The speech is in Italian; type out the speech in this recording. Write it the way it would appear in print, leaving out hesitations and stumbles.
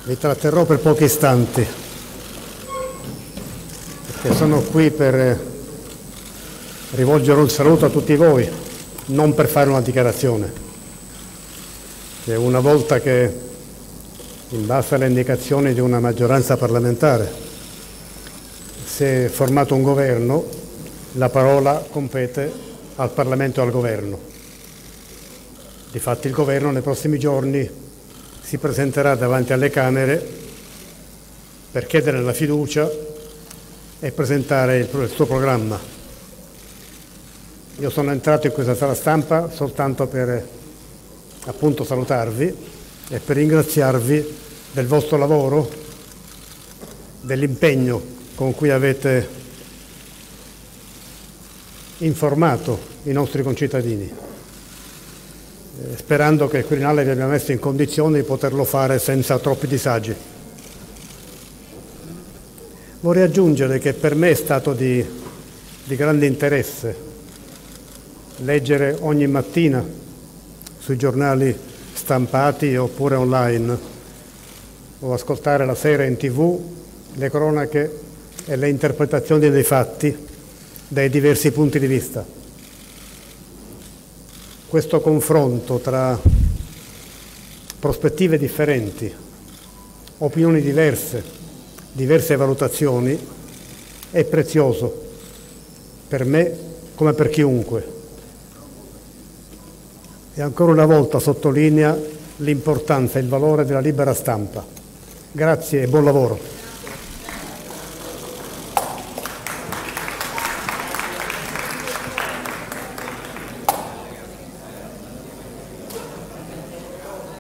Vi tratterrò per pochi istanti, perché sono qui per rivolgere un saluto a tutti voi, non per fare una dichiarazione. Che una volta che, in base alle indicazioni di una maggioranza parlamentare, si è formato un governo, la parola compete al Parlamento e al governo. Difatti il governo nei prossimi giorni si presenterà davanti alle Camere per chiedere la fiducia e presentare il suo programma. Io sono entrato in questa sala stampa soltanto per appunto salutarvi e per ringraziarvi del vostro lavoro, dell'impegno con cui avete informato i nostri concittadini, sperando che il Quirinale vi abbia messo in condizione di poterlo fare senza troppi disagi. Vorrei aggiungere che per me è stato di grande interesse leggere ogni mattina sui giornali stampati oppure online o ascoltare la sera in TV le cronache e le interpretazioni dei fatti dai diversi punti di vista. Questo confronto tra prospettive differenti, opinioni diverse, diverse valutazioni è prezioso per me come per chiunque. E ancora una volta sottolinea l'importanza e il valore della libera stampa. Grazie e buon lavoro.